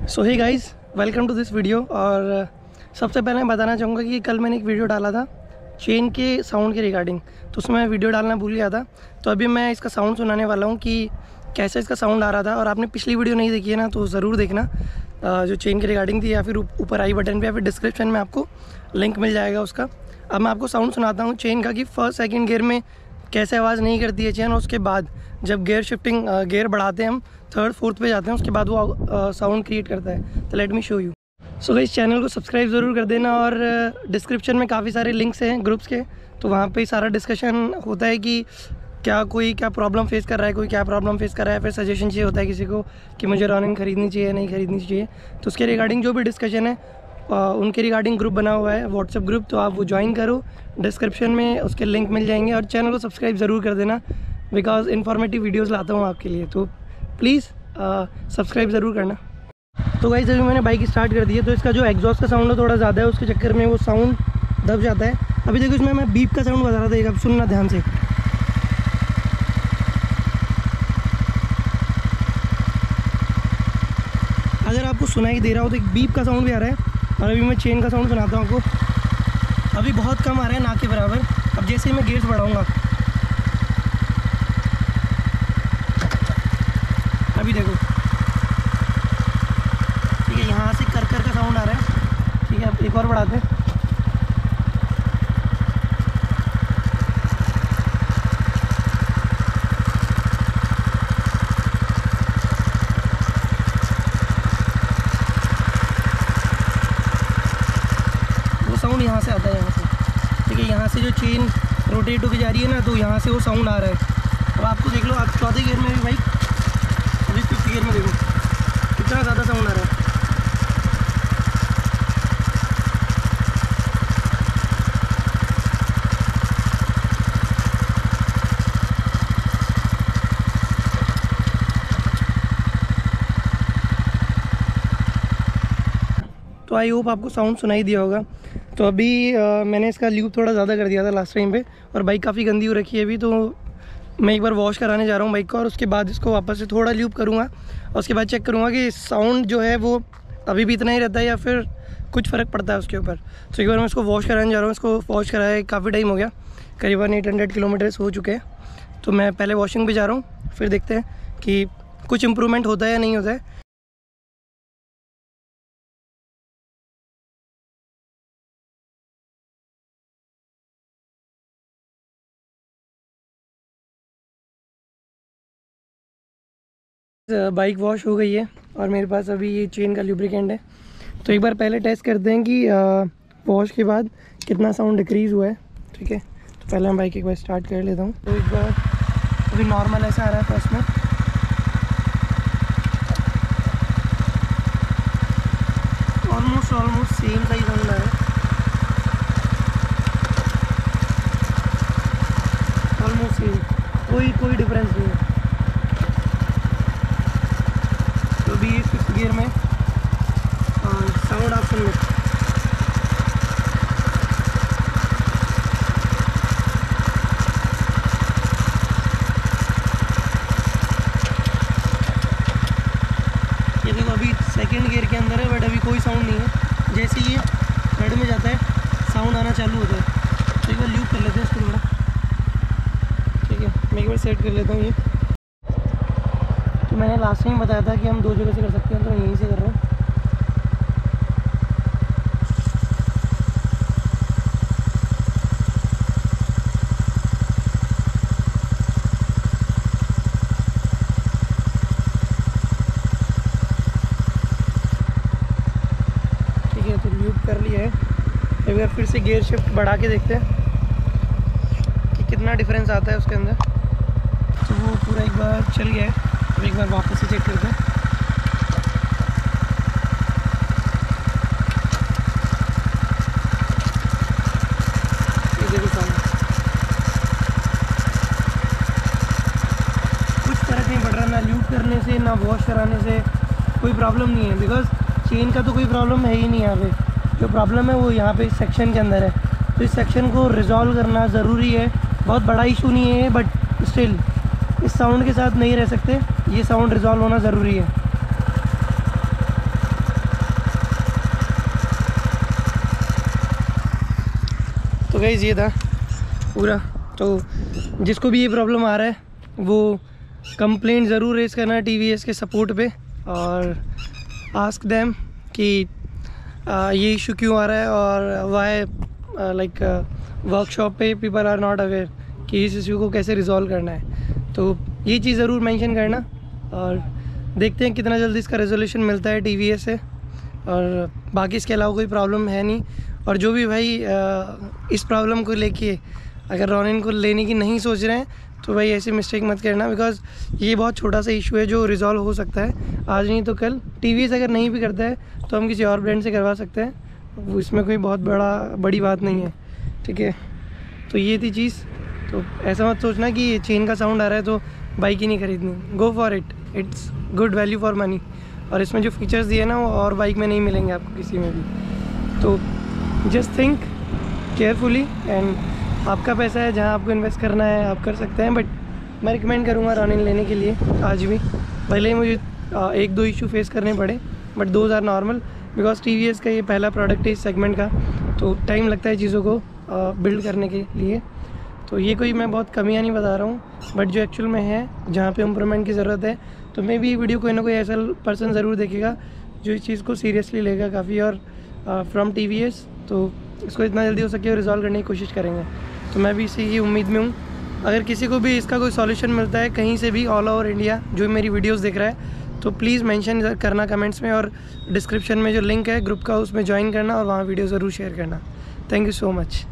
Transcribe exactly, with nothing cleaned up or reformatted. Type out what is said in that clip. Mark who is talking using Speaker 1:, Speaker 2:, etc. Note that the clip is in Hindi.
Speaker 1: So hey guys, welcome to this video. और सबसे पहले मैं बताना चाहूँगा कि कल मैंने एक वीडियो डाला था चेन के साउंड के रिगार्डिंग, तो उसमें मैं वीडियो डालना भूल गया था। तो अभी मैं इसका साउंड सुनाने वाला हूँ कि कैसे इसका साउंड आ रहा था। और आपने पिछली वीडियो नहीं देखी है ना, तो ज़रूर देखना, जो चेन के रिगार्डिंग थी, या फिर ऊपर आई बटन पर या फिर डिस्क्रिप्शन में आपको लिंक मिल जाएगा उसका। अब मैं आपको साउंड सुनाता हूँ चेन का कि फर्स्ट सेकेंड गियर में कैसे आवाज़ नहीं करती है चेन। उसके बाद जब गियर शिफ्टिंग गियर बढ़ाते हैं हम, थर्ड फोर्थ पे जाते हैं, उसके बाद वो साउंड क्रिएट करता है। तो let me show you. So guys, channel को सब्सक्राइब ज़रूर कर देना। और डिस्क्रिप्शन में काफ़ी सारे लिंक्स हैं ग्रुप्स के, तो वहाँ पे सारा डिस्कशन होता है कि क्या कोई क्या प्रॉब्लम फेस कर रहा है, कोई क्या प्रॉब्लम फेस कर रहा है, फिर सजेशन चाहिए होता है किसी को कि मुझे रॉनिंग खरीदनी चाहिए नहीं खरीदनी चाहिए। तो उसके रिगार्डिंग जो भी डिस्कशन है उनके रिगार्डिंग ग्रुप बना हुआ है, व्हाट्सएप ग्रुप, तो आप वो ज्वाइन करो। डिस्क्रिप्शन में उसके लिंक मिल जाएंगे। और चैनल को सब्सक्राइब ज़रूर कर देना, बिकॉज इन्फॉर्मेटिव वीडियोस लाता हूँ आपके लिए, तो प्लीज़ सब्सक्राइब ज़रूर करना। तो गाइस, अभी मैंने बाइक स्टार्ट कर दी है, तो इसका जो एग्जॉस्ट का साउंड है थोड़ा ज़्यादा है, उसके चक्कर में वो साउंड दब जाता है। अभी देखो, इसमें मैं बीप का साउंड बता रहा था, एक आप सुनना ध्यान से। अगर आपको सुनाई दे रहा हो तो एक बीप का साउंड भी आ रहा है। और अभी मैं चेन का साउंड सुनाता हूँ आपको। अभी बहुत कम आ रहा है, ना के बराबर। अब जैसे ही मैं गियर्स बढ़ाऊँगा, अभी देखो, ठीक है, यहाँ से कर कर का साउंड आ रहा है। ठीक है, अब एक और बढ़ाते हैं। वो साउंड यहाँ से आता है, यहाँ से। ठीक है, यहाँ से जो चेन रोटेट होकर जा रही है ना, तो यहाँ से वो साउंड आ रहा है। अब आपको देख लो, आप चौथे गियर में भी भाई, अभी फिफ्थ गियर में देखो कितना ज़्यादा साउंड आ रहा है। तो आई होप आपको साउंड सुनाई दिया होगा। तो अभी आ, मैंने इसका ल्यूब थोड़ा ज़्यादा कर दिया था लास्ट टाइम पे, और बाइक काफ़ी गंदी हो रखी है अभी। तो मैं एक बार वॉश कराने जा रहा हूँ बाइक को, और उसके बाद इसको वापस से थोड़ा ल्यूब करूँगा। और उसके बाद चेक करूँगा कि साउंड जो है वो अभी भी इतना ही रहता है या फिर कुछ फ़र्क पड़ता है उसके ऊपर। तो एक बार मैं इसको वॉश कराने जा रहा हूँ। इसको वॉश कराए काफ़ी टाइम हो गया, करीबन एट हंड्रेड किलोमीटर्स हो चुके हैं। तो मैं पहले वॉशिंग पे जा रहा हूँ, फिर देखते हैं कि कुछ इम्प्रूवमेंट होता है या नहीं होता है। बाइक वॉश हो गई है और मेरे पास अभी ये चेन का लुब्रिकेंट है। तो एक बार पहले टेस्ट करते हैं कि वॉश के बाद कितना साउंड डिक्रीज़ हुआ है। ठीक है, तो पहले मैं बाइक एक बार स्टार्ट कर लेता हूँ। तो एक बार अभी नॉर्मल ऐसा आ रहा है फर्स्ट में, ऑलमोस्ट ऑलमोस्ट सेम का ही साउंड आ रहा है, ऑलमोस्ट सेम, कोई कोई डिफरेंस नहीं है। तो अभी फिफ्थ गियर में साउंड आप सुन लो। ये देखो, अभी सेकंड गियर के अंदर है, बट अभी कोई साउंड नहीं है। जैसे ये थर्ड में जाता है, साउंड आना चालू होता है। तो एक बार ल्यूब कर लेते हैं इसको थोड़ा। ठीक है, मैं एक बार सेट कर लेता हूँ ये। तो मैंने लास्ट टाइम बताया था कि हम दो जगह से कर सकते हैं, तो यहीं से कर रहा हूँ। ठीक है, तो ल्यूब कर लिया है। एक बार फिर से गियर शिफ्ट बढ़ा के देखते हैं कि कितना डिफरेंस आता है उसके अंदर। तो वो पूरा एक बार चल गया है, तो एक बार वापस से चेक करते हैं। ये देखो साउंड, कुछ फर्क नहीं पड़ रहा, ना ल्यूब करने से ना वॉश कराने से कोई प्रॉब्लम नहीं है। बिकॉज चेन का तो कोई प्रॉब्लम है ही नहीं यहाँ पे। जो प्रॉब्लम है वो यहाँ पे इस सेक्शन के अंदर है। तो इस सेक्शन को रिजॉल्व करना ज़रूरी है। बहुत बड़ा इशू नहीं है, बट स्टिल इस साउंड के साथ नहीं रह सकते। ये साउंड रिजॉल्व होना ज़रूरी है। गाइस ये था पूरा। तो जिसको भी ये प्रॉब्लम आ रहा है वो कंप्लेंट ज़रूर रेज़ करना है टीवीएस के सपोर्ट पे, और आस्क देम कि आ, ये इशू क्यों आ रहा है और वाई लाइक वर्कशॉप पे पीपल आर नॉट अवेयर कि इस इशू को कैसे रिजॉल्व करना है। तो ये चीज़ ज़रूर मेंशन करना, और देखते हैं कितना जल्दी इसका रेजोल्यूशन मिलता है टीवीएस से। और बाकी इसके अलावा कोई प्रॉब्लम है नहीं। और जो भी भाई आ, इस प्रॉब्लम को लेके अगर रॉनिन को लेने की नहीं सोच रहे हैं तो भाई ऐसी मिस्टेक मत करना, बिकॉज़ ये बहुत छोटा सा इशू है जो रिज़ॉल्व हो सकता है आज नहीं तो कल। टीवीएस अगर नहीं भी करता है तो हम किसी और ब्रांड से करवा सकते हैं, वो इसमें कोई बहुत बड़ा बड़ी बात नहीं है, ठीक है। तो ये थी चीज़। तो ऐसा मत सोचना कि ये चेन का साउंड आ रहा है तो बाइक ही नहीं खरीदनी, go for it, it's good value for money. और इसमें जो फीचर्स दिए ना वो और बाइक में नहीं मिलेंगे आपको किसी में भी। तो जस्ट थिंक केयरफुली, एंड आपका पैसा है, जहाँ आपको इन्वेस्ट करना है आप कर सकते हैं। बट मैं रिकमेंड करूँगा रॉनिन लेने के लिए आज भी, भले ही मुझे एक दो इशू फेस करने पड़े, but those are normal, because TVS का ये पहला प्रोडक्ट है इस सेगमेंट का, तो टाइम लगता है चीज़ों को बिल्ड करने के लिए। तो ये कोई मैं बहुत कमियाँ नहीं बता रहा हूँ, बट जो एक्चुअल में है जहाँ पे इम्प्रूवमेंट की ज़रूरत है, तो मे भी वीडियो कोई ना कोई ऐसा पर्सन ज़रूर देखेगा जो इस चीज़ को सीरियसली लेगा काफ़ी, और फ्रॉम टीवीएस तो इसको इतना जल्दी हो सके रिजॉल्व करने की कोशिश करेंगे। तो मैं भी इसी की उम्मीद में हूँ। अगर किसी को भी इसका कोई सॉल्यूशन मिलता है कहीं से भी ऑल ओवर इंडिया जो मेरी वीडियोस देख रहा है, तो प्लीज़ मेंशन करना कमेंट्स में, और डिस्क्रिप्शन में जो लिंक है ग्रुप का उसमें ज्वाइन करना और वहाँ वीडियो ज़रूर शेयर करना। Thank you so much.